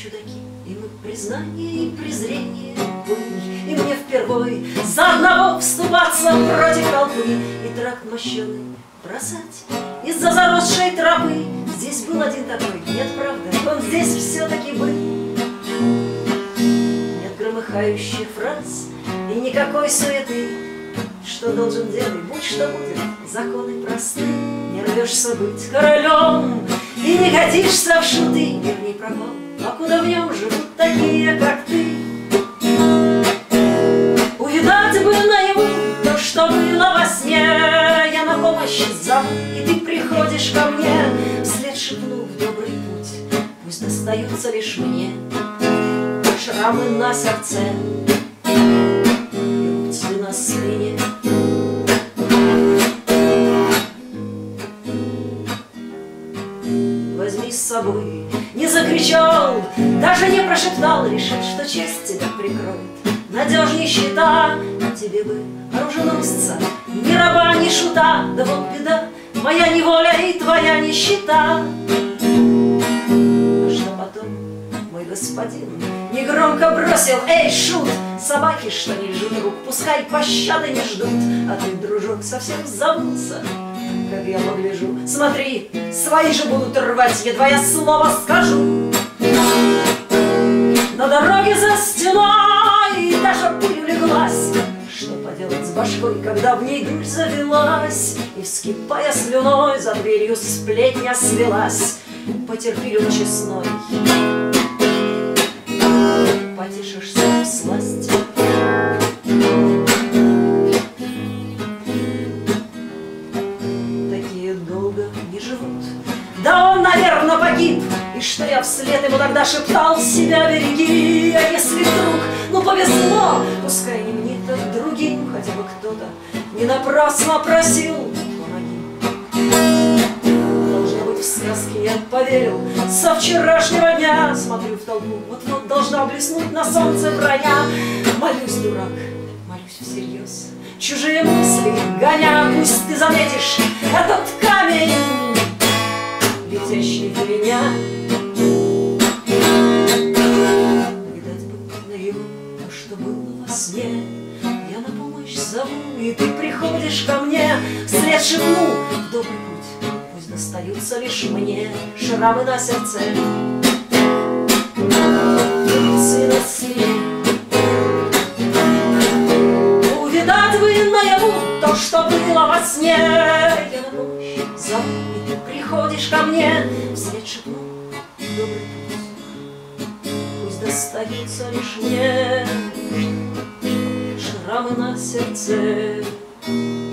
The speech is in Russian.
чудаки, и мы признание и презрение были, и мне впервой за одного вступаться против толпы и тракт мощеный бросать из-за заросшей тропы. Здесь был один такой, нет, правда, он здесь все-таки был. Нет громыхающих фраз и никакой суеты. Что должен делать, будь что будет, законы просты. Не рвешься быть королем и не годишься в шуты. Мир не пропал, покуда в нем живут такие, как ты. Увидать бы наяву то, что было во сне. Я на помощь зову, и ты приходишь ко мне. Вслед шепнув добрый путь, пусть достаются лишь мне шрамы на сердце и рубцы на спине. Возьми с собой, не закричал, даже не прошептал, решив, что честь тебя прикроет. Надежней щита, тебе бы оруженосца, ни раба, ни шута. Да вот беда, моя неволя и твоя нищета. А что потом, мой господин негромко бросил: эй, шут, собаки, что не лежат рук, пускай пощады не ждут. А ты, дружок, совсем забылся, как я погляжу. Смотри, свои же будут рвать, едва я слово скажу. На дороге за стеной даже пыль улеглась. Что поделать с башкой, когда в ней дурь завелась, и, вскипая слюной, за дверью сплетня свелась. Потерпи, люд честной, потешишься всласть. Такие долго не живут, да он, наверное, погиб. И что я вслед ему тогда шептал: себя береги. А если вдруг, ну повезло, пускай не мне, так другим, хотя бы кто-то не напрасно просил помоги. Должно быть, в сказке я поверил со вчерашнего дня. Смотрю в толпу, вот-вот должна блеснуть на солнце броня. Молюсь, дурак, молюсь всерьез, чужие мысли гоня. Пусть ты заметишь этот камень, летящий в меня. Видать бы наяву то, что было во сне. Я на помощь зову, и ты приходишь ко мне. Вслед шепну в добрый путь, пусть достаются лишь мне шрамы на сердце, рубцы на спине. Увидать бы наяву то, что было во сне. Я на помощь зову, и ты приходишь ко мне. Вслед шепну добрый путь, пусть достаются лишь мне шрамы на сердце.